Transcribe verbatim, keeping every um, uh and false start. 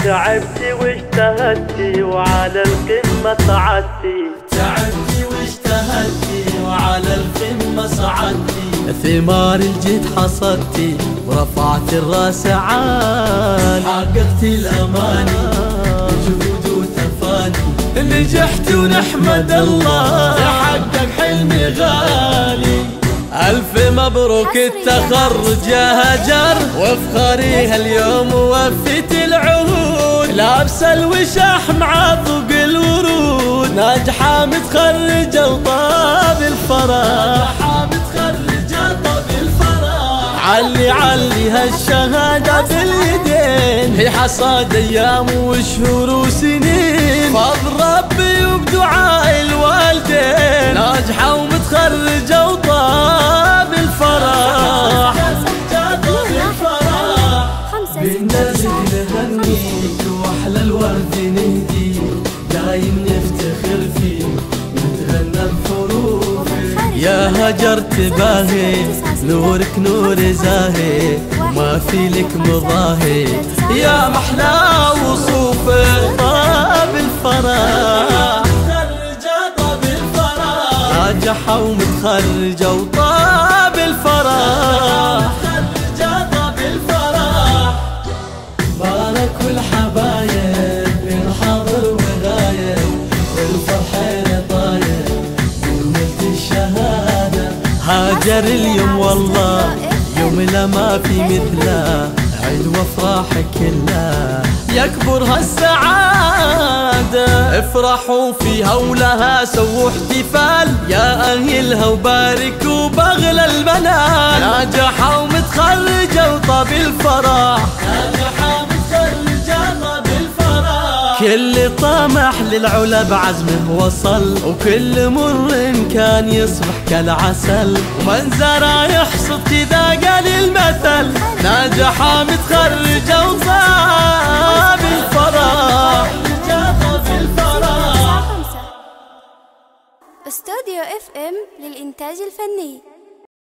تعبتي واجتهدتي وعلى القمة صعدتي، تعبتي واجتهدتي وعلى القمة صعدتي، ثمار الجد حصدتي ورفعت الراس عالي، حققتي الأماني بجهود وتفاني، نجحت ونحمد الله تحقق حلمي غالي. ألف مبروك التخرج يا هجر، وافخري هاليوم ووفيت العهود، لابسه الوشاح معطق الورود، ناجحة متخرجة وطاب الفرح، ناجحة متخرجة طاب الفرح، علي علي هالشهادة باليدين، هي حصاد أيام وشهور وسنين، فضل ربي وبدعاء الوالدين، ناجحة ومتخرجة وطاب الفرح. بالنازل نهنيك واحلى الورد نهديك، دايم نفتخر فيك ونتغنى بحروفك، يا هجر تباهي نورك نور زاهي، ما في لك مضاهي يا محلى وصوفك، طاب الفرح متخرجة طاب الفرح، ناجحة ومتخرجة وطاب الفرح، متخرجة طاب الفرح. بارك والحبايب بين حاضر وغايب، والفرحة طايب ونلت الشهادة، هاجر اليوم والله يوم لا ما في مثله، عيد وافراح كلها يكبر هالسعادة، افرحوا فيها ولها سووا احتفال يا أهلها وباركوا بأغلى المنال، ناجحة ومتخرجة وطاب الفرح، ناجحة متخرجة طاب الفرح، كل طامح للعلا بعزمه وصل، وكل مر كان يصبح كالعسل، ومن زرع يحصد كذا قال المثل، ناجحة متخرجة وطاب الفرح. استوديو اف ام للإنتاج الفني.